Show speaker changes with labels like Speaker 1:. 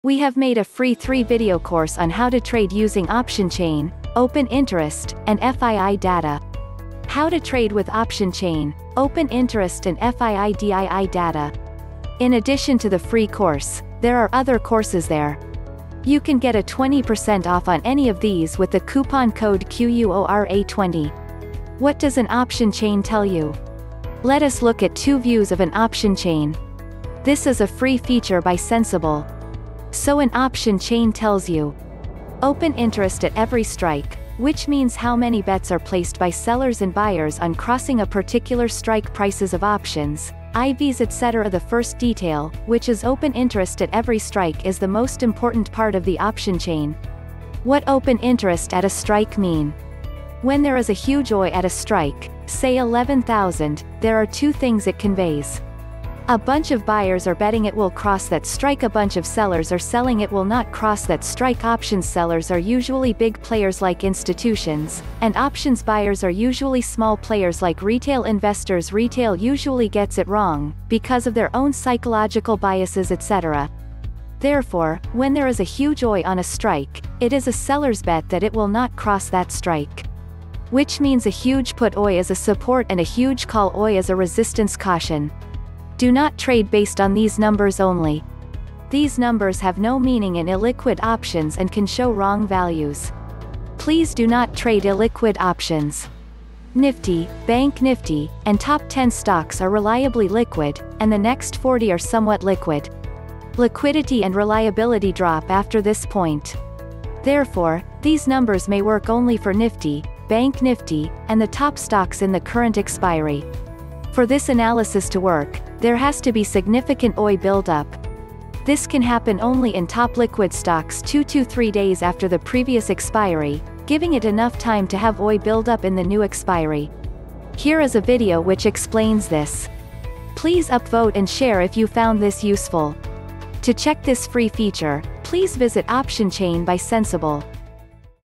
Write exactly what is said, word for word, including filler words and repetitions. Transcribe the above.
Speaker 1: We have made a free three video course on how to trade using option chain, open interest, and F I I data. How to trade with option chain, open interest and F I I D I I data. In addition to the free course, there are other courses there. You can get a twenty percent off on any of these with the coupon code Q U O R A twenty. What does an option chain tell you? Let us look at two views of an option chain. This is a free feature by Sensible. So an option chain tells you open interest at every strike, which means how many bets are placed by sellers and buyers on crossing a particular strike prices of options, I Vs et cetera. The first detail, which is open interest at every strike, is the most important part of the option chain. What open interest at a strike mean? When there is a huge O I at a strike, say eleven thousand, there are two things it conveys. A bunch of buyers are betting it will cross that strike, a bunch of sellers are selling it will not cross that strike. Options sellers are usually big players like institutions, and options buyers are usually small players like retail investors. Retail usually gets it wrong, because of their own psychological biases et cetera. Therefore, when there is a huge O I on a strike, it is a seller's bet that it will not cross that strike. Which means a huge put O I is a support and a huge call O I is a resistance caution. Do not trade based on these numbers only. These numbers have no meaning in illiquid options and can show wrong values. Please do not trade illiquid options. Nifty, Bank Nifty, and top ten stocks are reliably liquid, and the next forty are somewhat liquid. Liquidity and reliability drop after this point. Therefore, these numbers may work only for Nifty, Bank Nifty, and the top stocks in the current expiry. For this analysis to work, there has to be significant O I buildup. This can happen only in top liquid stocks two to three days after the previous expiry, giving it enough time to have O I buildup in the new expiry. Here is a video which explains this. Please upvote and share if you found this useful. To check this free feature, please visit Option Chain by Sensible.